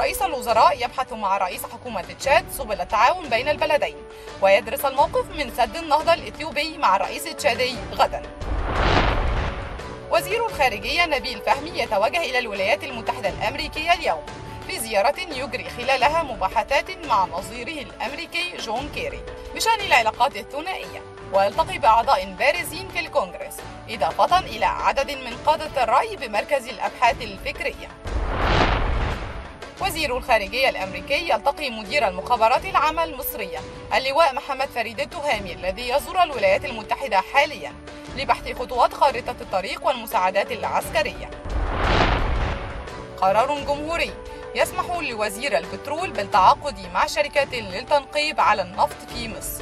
رئيس الوزراء يبحث مع رئيس حكومة تشاد سبل التعاون بين البلدين، ويدرس الموقف من سد النهضة الإثيوبي مع الرئيس التشادي غدا. وزير الخارجية نبيل فهمي يتوجه إلى الولايات المتحدة الأمريكية اليوم لزيارة يجري خلالها مباحثات مع نظيره الأمريكي جون كيري بشأن العلاقات الثنائية، ويلتقي بأعضاء بارزين في الكونغرس، إضافة إلى عدد من قادة الرأي بمركز الأبحاث الفكرية. وزير الخارجية الأمريكي يلتقي مدير المخابرات العامة المصرية اللواء محمد فريد التهامي الذي يزور الولايات المتحدة حاليا لبحث خطوات خارطة الطريق والمساعدات العسكرية. قرار جمهوري يسمح لوزير البترول بالتعاقد مع شركات للتنقيب على النفط في مصر.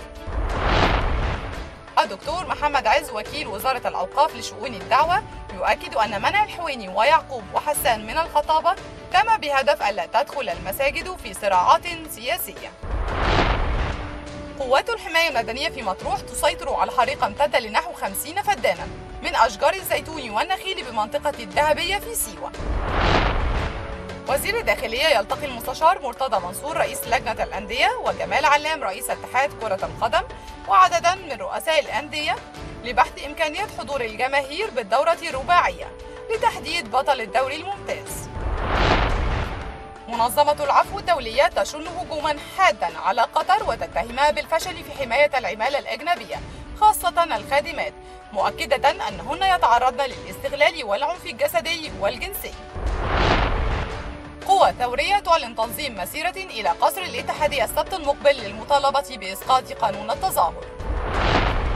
الدكتور محمد عز وكيل وزارة الأوقاف لشؤون الدعوة يؤكد أن منع الحويني ويعقوب وحسان من الخطابة تم بهدف ألا تدخل المساجد في صراعات سياسية. قوات الحماية المدنية في مطروح تسيطر على حريق امتد لنحو 50 فدانا من أشجار الزيتون والنخيل بمنطقة الذهبية في سيوة. وزير الداخلية يلتقي المستشار مرتضى منصور رئيس لجنة الأندية وجمال علام رئيس اتحاد كرة القدم وعددا من رؤساء الأندية لبحث إمكانية حضور الجماهير بالدورة الرباعية لتحديد بطل الدوري الممتاز. منظمة العفو الدولية تشن هجوما حادا على قطر وتتهمها بالفشل في حماية العمالة الأجنبية خاصة الخادمات، مؤكدة أنهن يتعرضن للاستغلال والعنف الجسدي والجنسي. قوى ثورية تعلن تنظيم مسيرة إلى قصر الاتحادية السبت المقبل للمطالبة بإسقاط قانون التظاهر.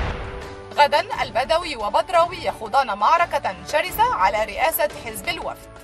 غدا البدوي وبدراوي يخوضان معركة شرسة على رئاسة حزب الوفد.